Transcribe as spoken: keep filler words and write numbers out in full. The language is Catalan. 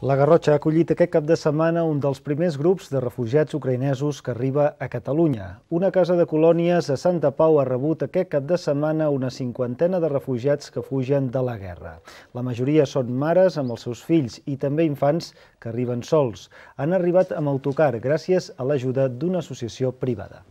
La Garrotxa ha acollit aquest cap de setmana un dels primers grups de refugiats ucraïnesos que arriba a Catalunya. Una casa de colònies a Santa Pau ha rebut aquest cap de setmana una cinquantena de refugiats que fugen de la guerra. La majoria són mares amb els seus fills i també infants que arriben sols. Han arribat amb autocar gràcies a l'ajuda d'una associació privada.